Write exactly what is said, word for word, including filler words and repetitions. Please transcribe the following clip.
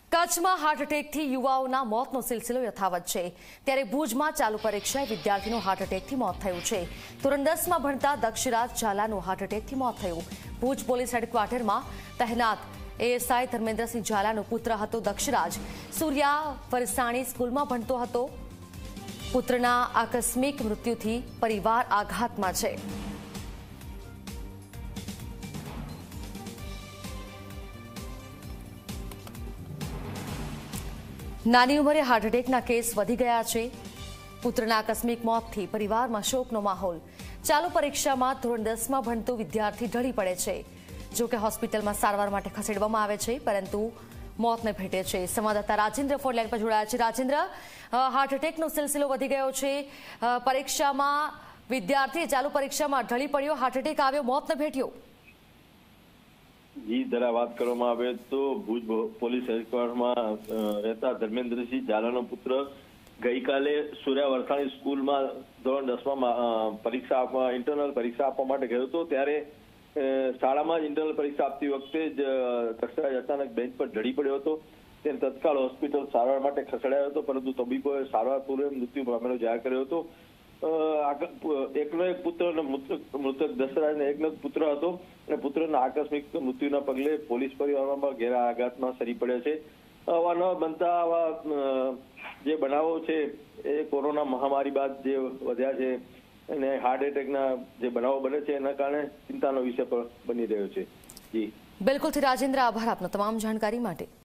કચ્છમાં હાર્ટ એટેકથી યુવાઓના મોતનો સિલસિલો યથાવત છે ત્યારે ભુજમાં ચાલુ પરીક્ષાએ વિદ્યાર્થીનું હાર્ટ એટેકથી મોત થયું છે। ધોરણ દસમાં ભણતા દક્ષરાજ ઝાલાનું હાર્ટ એટેકથી મોત થયું। ભુજ પોલીસ હેડક્વાર્ટરમાં તહેનાત એએસઆઈ ધર્મેન્દ્રસિંહ ઝાલાનો પુત્ર હતો દક્ષરાજ। સૂર્યા વરસાણી સ્કૂલમાં ભણતો હતો। પુત્રના આકસ્મિક મૃત્યુથી પરિવાર આઘાતમાં છે। નાની ઉંમરે હાર્ટ એટેકના કેસ વધી ગયા છે। પુત્રના આકસ્મિક મોતથી પરિવારમાં શોકનો માહોલ। ચાલુ પરીક્ષામાં ધોરણ દસમાં ભણતો વિદ્યાર્થી ઢળી પડે છે। જો કે હોસ્પિટલમાં સારવાર માટે ખસેડવામાં આવે છે પરંતુ મોતને ભેટે છે। સંવાદદાતા રાજેન્દ્ર ફોનલાઈન પર જોડાયા છે। રાજેન્દ્ર, હાર્ટ એટેકનો સિલસિલો વધી ગયો છે। પરીક્ષામાં વિદ્યાર્થી ચાલુ પરીક્ષામાં ઢળી પડ્યો, હાર્ટ એટેક આવ્યો, મોતને ભેટ્યો। જી જરા વાત કરવામાં આવે તો ભુજ પોલીસ હેડક્વાર્ટરમાં રહેતા ધર્મેન્દ્રસિંહ ઝાલાનો પુત્ર ગઈકાલે સૂર્યા વરસાણી સ્કૂલમાં ધોરણ દસમાં પરીક્ષા આપવા ઇન્ટરનલ પરીક્ષા આપવા માટે ગયો હતો। ત્યારે શાળામાં જ ઇન્ટરનલ પરીક્ષા આપતી વખતે જ દક્ષરાજ અચાનક બેન્ચ પર ઢળી પડ્યો હતો। તેને તત્કાળ હોસ્પિટલ સારવાર માટે ખસેડાયો હતો, પરંતુ તબીબોએ સારવાર પૂર્વે મૃત્યુ પામેલો જાહેર કર્યો હતો। એકનો એક પુત્ર મૃતક દશરાજ એકનો એક પુત્ર હતો અને પુત્રના આકસ્મિક મૃત્યુના પગલે પોલીસ પરિવારમાં ઘેરા આઘાતમાં સરી પડ્યા છે। અવારનવાર બનતા આવા જે બનાવો છે એ કોરોના મહામારી બાદ જે વધ્યા છે અને હાર્ટ એટેકના જે બનાવો બને છે એના કારણે ચિંતાનો વિષય પણ બની રહ્યો છે। જી બિલકુલથી રાજેન્દ્ર, આભાર આપનો તમામ જાણકારી માટે।